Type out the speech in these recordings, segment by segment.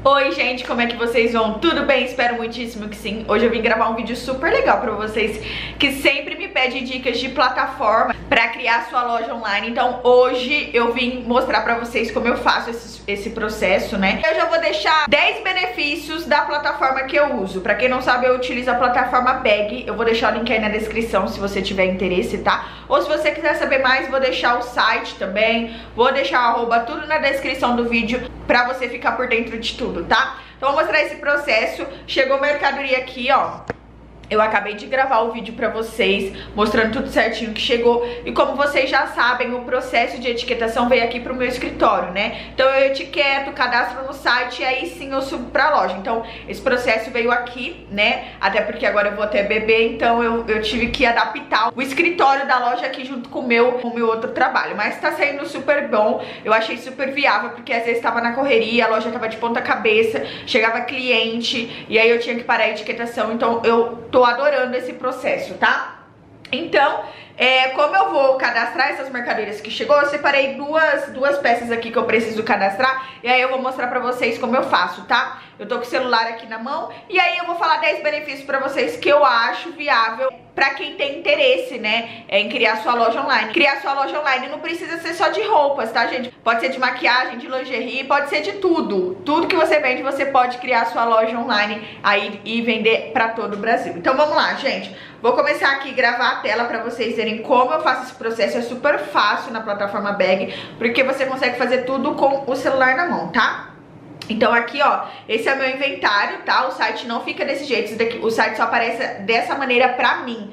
Oi gente, como é que vocês vão? Tudo bem? Espero muitíssimo que sim. Hoje eu vim gravar um vídeo super legal pra vocês que sempre me pedem dicas de plataforma pra criar sua loja online. Então hoje eu vim mostrar pra vocês como eu faço esse processo, né? Eu já vou deixar 10 benefícios da plataforma que eu uso. Pra quem não sabe, eu utilizo a plataforma Bag. Eu vou deixar o link aí na descrição se você tiver interesse, tá? Ou se você quiser saber mais, vou deixar o site também. Vou deixar o arroba tudo na descrição do vídeo pra você ficar por dentro de tudo, tá? Então vou mostrar esse processo. Chegou mercadoria aqui, ó. Eu acabei de gravar o vídeo pra vocês, mostrando tudo certinho que chegou. E como vocês já sabem, o processo de etiquetação veio aqui pro meu escritório, né? Então eu etiqueto, cadastro no site e aí sim eu subo pra loja. Então esse processo veio aqui, né? Até porque agora eu vou até beber, então eu tive que adaptar o escritório da loja aqui junto com o meu outro trabalho. Mas tá saindo super bom, eu achei super viável, porque às vezes tava na correria, a loja tava de ponta cabeça, chegava cliente, e aí eu tinha que parar a etiquetação, então eu tô adorando esse processo, tá? Então, como eu vou cadastrar essas mercadorias que chegou, eu separei duas peças aqui que eu preciso cadastrar. E aí eu vou mostrar pra vocês como eu faço, tá? Eu tô com o celular aqui na mão. E aí eu vou falar 10 benefícios pra vocês que eu acho viável pra quem tem interesse, né, em criar sua loja online. Criar sua loja online não precisa ser só de roupas, tá, gente? Pode ser de maquiagem, de lingerie, pode ser de tudo. Tudo que você vende, você pode criar sua loja online aí e vender pra todo o Brasil. Então vamos lá, gente. Vou começar aqui a gravar a tela pra vocês verem como eu faço esse processo. É super fácil na plataforma Bag, porque você consegue fazer tudo com o celular na mão, tá? Então aqui, ó, esse é o meu inventário, tá? O site não fica desse jeito, o site só aparece dessa maneira pra mim,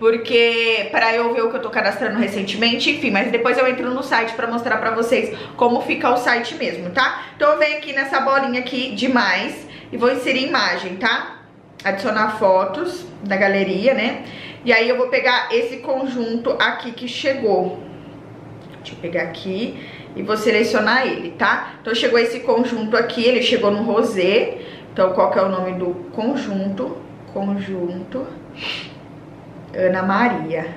porque pra eu ver o que eu tô cadastrando recentemente, enfim, mas depois eu entro no site pra mostrar pra vocês como fica o site mesmo, tá? Então eu venho aqui nessa bolinha aqui de mais e vou inserir imagem, tá? Adicionar fotos da galeria, né? E aí eu vou pegar esse conjunto aqui que chegou. Deixa eu pegar aqui e vou selecionar ele, tá? Então chegou esse conjunto aqui, ele chegou no rosé. Então qual que é o nome do conjunto? Conjunto Ana Maria,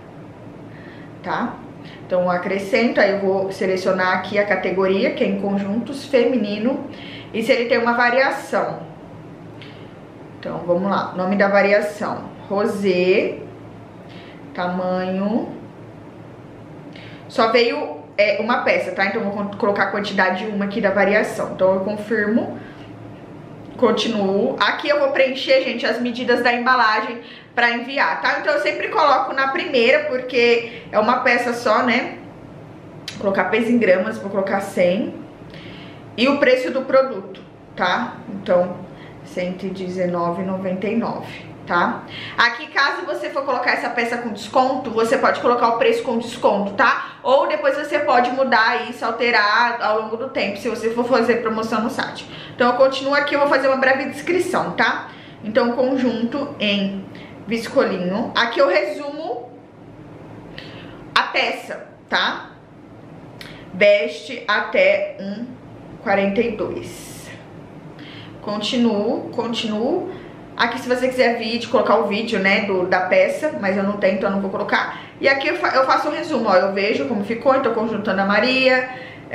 tá? Então eu acrescento, aí eu vou selecionar aqui a categoria, que é em conjuntos feminino, e se ele tem uma variação. Então vamos lá, nome da variação, rosé, tamanho, só veio uma peça, tá? Então eu vou colocar a quantidade 1 aqui da variação. Então eu confirmo, continuo. Aqui eu vou preencher, gente, as medidas da embalagem pra enviar, tá? Então eu sempre coloco na primeira, porque é uma peça só, né? Vou colocar peso em gramas, vou colocar 100. E o preço do produto, tá? Então, R$119,99. Tá? Aqui, caso você for colocar essa peça com desconto, você pode colocar o preço com desconto, tá? Ou depois você pode mudar isso, alterar ao longo do tempo, se você for fazer promoção no site. Então eu continuo aqui, eu vou fazer uma breve descrição, tá? Então, conjunto em viscolinho. Aqui eu resumo a peça, tá? Veste até 1,42. Continuo. Aqui, se você quiser vídeo, colocar o vídeo, né, da peça, mas eu não tenho, então eu não vou colocar. E aqui eu faço um resumo, ó, eu vejo como ficou, então conjunto Ana Maria,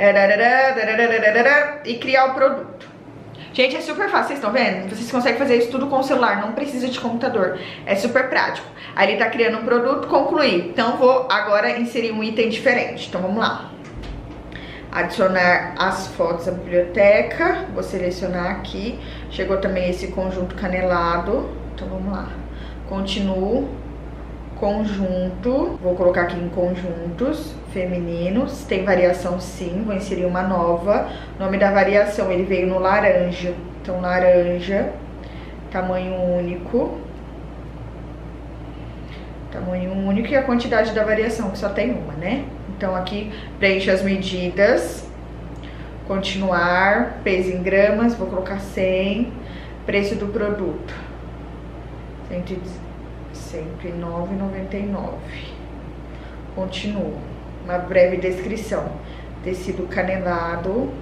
e criar o produto. Gente, é super fácil, vocês estão vendo? Vocês conseguem fazer isso tudo com o celular, não precisa de computador, é super prático. Aí ele tá criando um produto, concluir. Então vou agora inserir um item diferente, então vamos lá. Adicionar as fotos à biblioteca, vou selecionar aqui, chegou também esse conjunto canelado, então vamos lá, continuo, conjunto, vou colocar aqui em conjuntos femininos, tem variação sim, vou inserir uma nova, nome da variação, ele veio no laranja, então laranja, tamanho único e a quantidade da variação, que só tem uma, né? Então aqui preencho as medidas, continuar, peso em gramas, vou colocar 100, preço do produto, R$109,99, continuo, uma breve descrição, tecido canelado,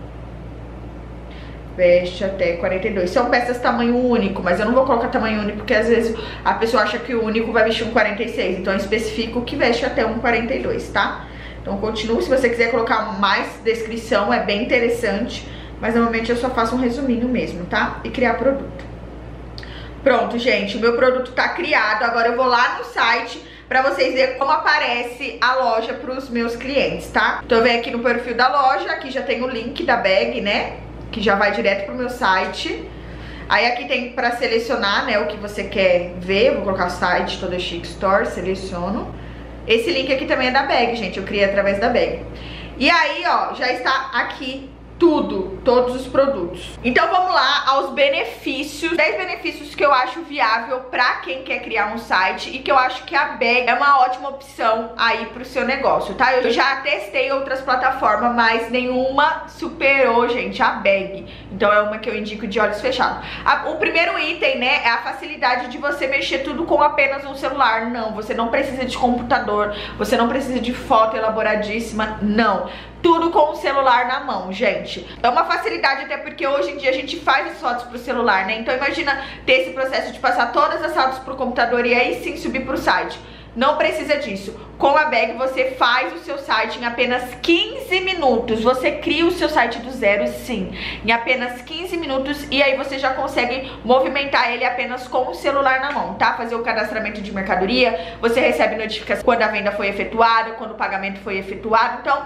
veste até 42, são peças tamanho único, mas eu não vou colocar tamanho único, porque às vezes a pessoa acha que o único vai vestir um 46, então eu especifico que veste até um 42, tá? Então continuo, se você quiser colocar mais descrição, é bem interessante, mas normalmente eu só faço um resuminho mesmo, tá? E criar produto. Pronto, gente, o meu produto tá criado. Agora eu vou lá no site pra vocês verem como aparece a loja pros meus clientes, tá? Então eu venho aqui no perfil da loja, aqui já tem o link da bag, né? Que já vai direto pro meu site. Aí aqui tem pra selecionar, né, o que você quer ver. Eu vou colocar o site Toda Chic Store, seleciono. Esse link aqui também é da bag, gente, eu criei através da bag. E aí, ó, já está aqui tudo, todos os produtos. Então vamos lá aos benefícios, 10 benefícios que eu acho viável pra quem quer criar um site e que eu acho que a bag é uma ótima opção aí pro seu negócio, tá? Eu já testei outras plataformas, mas nenhuma superou, gente, a bag. Então é uma que eu indico de olhos fechados. O primeiro item, né, é a facilidade de você mexer tudo com apenas um celular. Não, você não precisa de computador, você não precisa de foto elaboradíssima, não. Tudo com o celular na mão, gente. É uma facilidade até porque hoje em dia a gente faz as fotos pro celular, né? Então imagina ter esse processo de passar todas as fotos pro computador e aí sim subir pro site. Não precisa disso. Com a bag você faz o seu site em apenas 15 minutos. Você cria o seu site do zero, sim, em apenas 15 minutos. E aí você já consegue movimentar ele apenas com o celular na mão, tá? Fazer o cadastramento de mercadoria. Você recebe notificação quando a venda foi efetuada, quando o pagamento foi efetuado. Então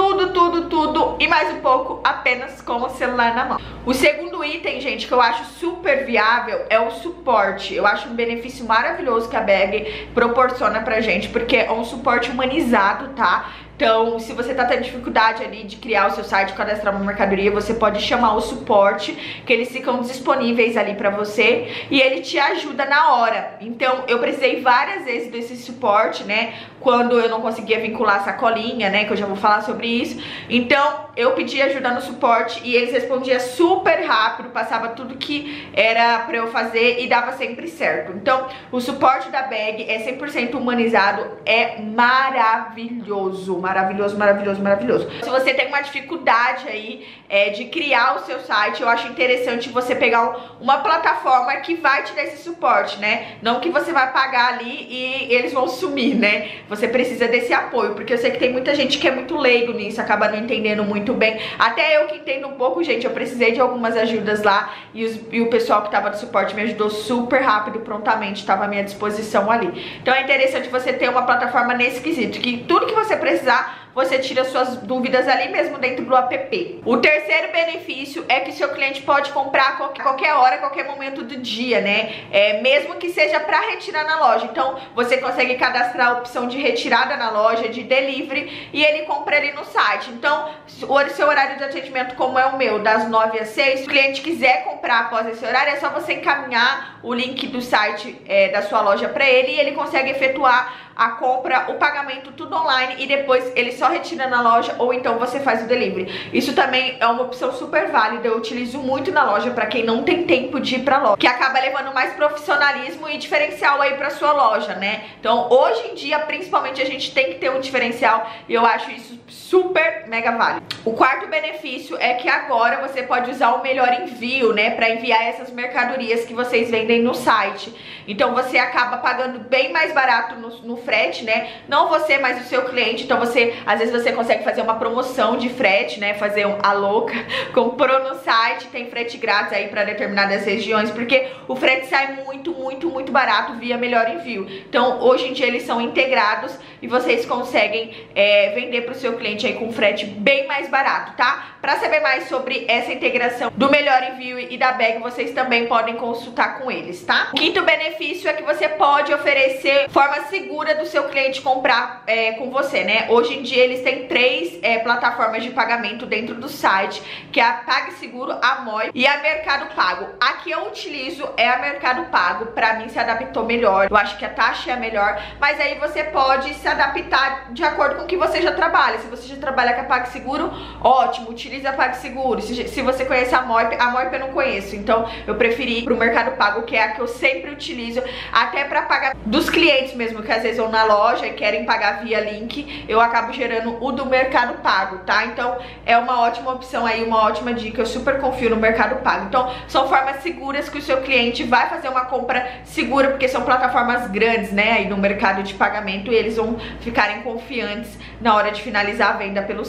tudo e mais um pouco apenas com o celular na mão. O segundo item, gente, que eu acho super viável é o suporte. Eu acho um benefício maravilhoso que a bag proporciona pra gente, porque é um suporte humanizado, tá? Então, se você tá tendo dificuldade ali de criar o seu site, cadastrar uma mercadoria, você pode chamar o suporte, que eles ficam disponíveis ali pra você e ele te ajuda na hora. Então, eu precisei várias vezes desse suporte, né? Quando eu não conseguia vincular a sacolinha, né? Que eu já vou falar sobre isso. Então, eu pedi ajuda no suporte e eles respondiam super rápido, passava tudo que era pra eu fazer e dava sempre certo. Então, o suporte da bag é 100% humanizado, é maravilhoso. Maravilhoso. Se você tem uma dificuldade aí de criar o seu site, eu acho interessante você pegar uma plataforma que vai te dar esse suporte, né? Não que você vai pagar ali e eles vão sumir, né? Você precisa desse apoio, porque eu sei que tem muita gente que é muito leigo nisso, acaba não entendendo muito bem. Até eu que entendo um pouco, gente, eu precisei de algumas ajudas lá e o pessoal que tava de suporte me ajudou super rápido, prontamente, tava à minha disposição ali. Então é interessante você ter uma plataforma nesse quesito, que tudo que você precisar, você tira suas dúvidas ali mesmo dentro do app. O terceiro benefício é que seu cliente pode comprar a qualquer hora, a qualquer momento do dia, né? Mesmo que seja para retirar na loja. Então, você consegue cadastrar a opção de retirada na loja, de delivery, e ele compra ali no site. Então, o seu horário de atendimento, como é o meu, das 9 às 6, se o cliente quiser comprar após esse horário, é só você encaminhar o link do site da sua loja para ele e ele consegue efetuar a compra, o pagamento, tudo online e depois ele só retira na loja ou então você faz o delivery. Isso também é uma opção super válida, eu utilizo muito na loja pra quem não tem tempo de ir pra loja, que acaba levando mais profissionalismo e diferencial aí pra sua loja, né? Então hoje em dia, principalmente, a gente tem que ter um diferencial e eu acho isso super mega válido. O quarto benefício é que agora você pode usar o melhor envio, né, pra enviar essas mercadorias que vocês vendem no site. Então você acaba pagando bem mais barato no frete, né? Não você, mas o seu cliente. Então você, às vezes você consegue fazer uma promoção de frete, né? Fazer a louca, comprou no site, tem frete grátis aí para determinadas regiões, porque o frete sai muito barato via melhor envio. Então hoje em dia eles são integrados e vocês conseguem vender para o seu cliente aí com frete bem mais barato, tá? Para saber mais sobre essa integração do melhor envio e da bag, vocês também podem consultar com eles, tá? O quinto benefício é que você pode oferecer forma segura do seu cliente comprar com você, né? Hoje em dia eles têm 3 plataformas de pagamento dentro do site, que é a PagSeguro, a Moip e a Mercado Pago. A que eu utilizo é a Mercado Pago, pra mim se adaptou melhor, eu acho que a taxa é a melhor, mas aí você pode se adaptar de acordo com o que você já trabalha. Se você já trabalha com a PagSeguro, ótimo, utilize a PagSeguro. Se você conhece a Moip eu não conheço, então eu preferi ir pro Mercado Pago, que é a que eu sempre utilizo, até pra pagar dos clientes mesmo, que às vezes vão na loja e querem pagar via link, eu acabo gerando o do Mercado Pago, tá? Então é uma ótima opção aí, uma ótima dica, eu super confio no Mercado Pago. Então são formas seguras que o seu cliente vai fazer uma compra segura, porque são plataformas grandes, né, aí no mercado de pagamento, e eles vão ficarem confiantes na hora de finalizar a venda pelo site.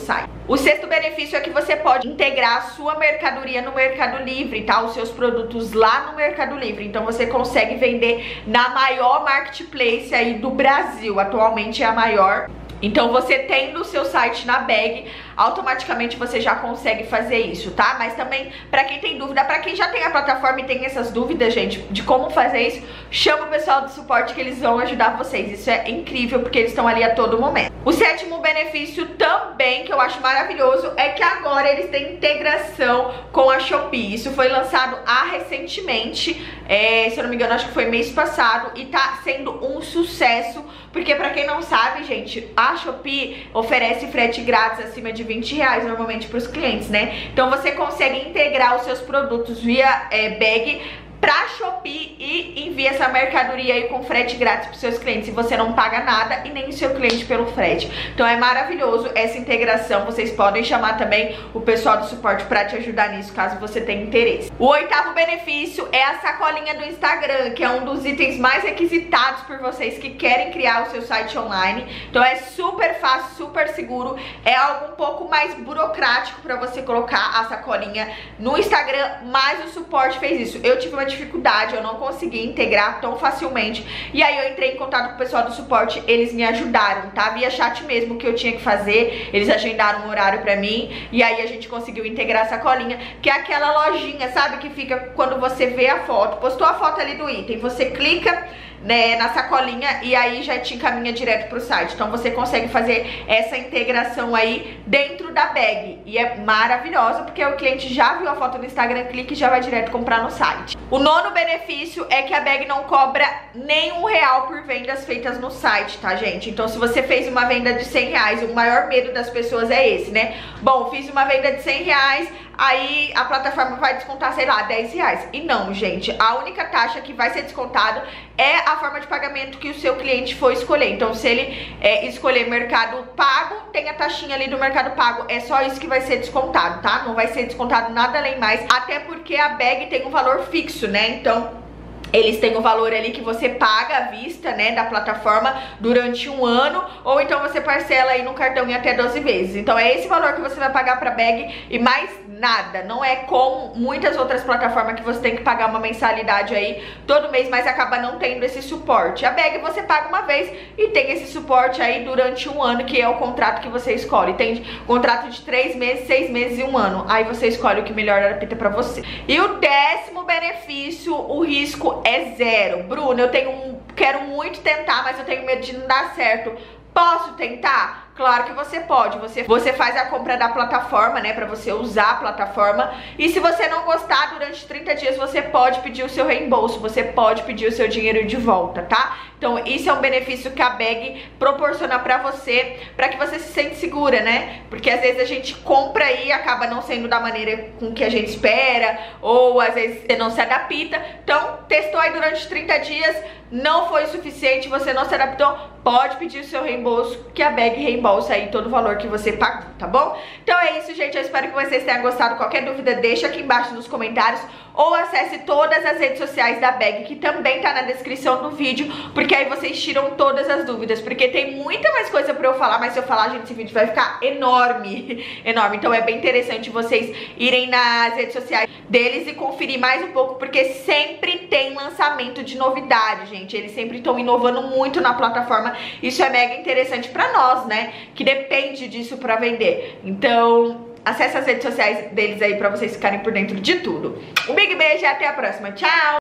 O sexto benefício é que você pode integrar a sua mercadoria no Mercado Livre, tá? Os seus produtos lá no Mercado Livre. Então você consegue vender na maior marketplace aí do Brasil. Atualmente é a maior. Então você tendo o seu site na Bag, automaticamente você já consegue fazer isso, tá? Mas também, pra quem tem dúvida, pra quem já tem a plataforma e tem essas dúvidas, gente, de como fazer isso, chama o pessoal do suporte que eles vão ajudar vocês. Isso é incrível, porque eles estão ali a todo momento. O sétimo benefício também, que eu acho maravilhoso, é que agora eles têm integração com a Shopee. Isso foi lançado recentemente, se eu não me engano, acho que foi mês passado, e tá sendo um sucesso, porque pra quem não sabe, gente, a Shopee oferece frete grátis acima de R$20 normalmente para os clientes, né? Então você consegue integrar os seus produtos via Bag pra Shopee e envia essa mercadoria aí com frete grátis pros seus clientes, e você não paga nada e nem o seu cliente pelo frete. Então é maravilhoso essa integração. Vocês podem chamar também o pessoal do suporte pra te ajudar nisso, caso você tenha interesse. O oitavo benefício é a sacolinha do Instagram, que é um dos itens mais requisitados por vocês que querem criar o seu site online. Então é super fácil, super seguro, é algo um pouco mais burocrático pra você colocar a sacolinha no Instagram, mas o suporte fez isso. Eu tive uma dificuldade, eu não consegui integrar tão facilmente, e aí eu entrei em contato com o pessoal do suporte, eles me ajudaram, tá? Via chat mesmo que eu tinha que fazer, eles agendaram um horário pra mim, e aí a gente conseguiu integrar a sacolinha, que é aquela lojinha, sabe, que fica quando você vê a foto, postou a foto ali do item, você clica, né, na sacolinha e aí já te encaminha direto pro site. Então você consegue fazer essa integração aí dentro da Bag, e é maravilhosa, porque o cliente já viu a foto no Instagram, clica e já vai direto comprar no site. O nono benefício é que a Bag não cobra nem R$1 por vendas feitas no site, tá, gente? Então se você fez uma venda de R$100, o maior medo das pessoas é esse, né? Bom, fiz uma venda de R$100, aí a plataforma vai descontar, sei lá, R$10. E não, gente, a única taxa que vai ser descontado é a forma de pagamento que o seu cliente for escolher. Então se ele escolher Mercado Pago, tem a taxinha ali do Mercado Pago, é só isso que vai ser descontado, tá? Não vai ser descontado nada além mais, até porque a Bag tem um valor fixo, né? Então eles têm o valor ali que você paga à vista, né, da plataforma durante um ano, ou então você parcela aí no cartão em até 12 vezes. Então é esse valor que você vai pagar pra Bag e mais nada. Não é como muitas outras plataformas que você tem que pagar uma mensalidade aí todo mês, mas acaba não tendo esse suporte. A Bag você paga uma vez e tem esse suporte aí durante um ano, que é o contrato que você escolhe. Tem contrato de 3 meses, 6 meses e um ano. Aí você escolhe o que melhor adapta pra você. E o décimo benefício, o risco é zero. Bruna, quero muito tentar, mas eu tenho medo de não dar certo. Posso tentar? Claro que você pode. Você faz a compra da plataforma, né, pra você usar a plataforma, e se você não gostar, durante 30 dias você pode pedir o seu reembolso, você pode pedir o seu dinheiro de volta, tá? Então isso é um benefício que a Bag proporciona pra você, pra que você se sente segura, né? Porque às vezes a gente compra e acaba não sendo da maneira com que a gente espera, ou às vezes você não se adapta. Então testou aí durante 30 dias, não foi o suficiente, você não se adaptou, pode pedir o seu reembolso, que a Bag reembolsa aí todo o valor que você pagou, tá bom? Então é isso, gente, eu espero que vocês tenham gostado. Qualquer dúvida deixa aqui embaixo nos comentários, ou acesse todas as redes sociais da Bag, que também tá na descrição do vídeo, porque aí vocês tiram todas as dúvidas, porque tem muita mais coisa pra eu falar, mas se eu falar, gente, esse vídeo vai ficar enorme, enorme. Então é bem interessante vocês irem nas redes sociais deles e conferir mais um pouco, porque sempre tem lançamento de novidade, gente. Eles sempre estão inovando muito na plataforma. Isso é mega interessante pra nós, né, que depende disso pra vender. Então acesse as redes sociais deles aí pra vocês ficarem por dentro de tudo. Um big beijo e até a próxima. Tchau!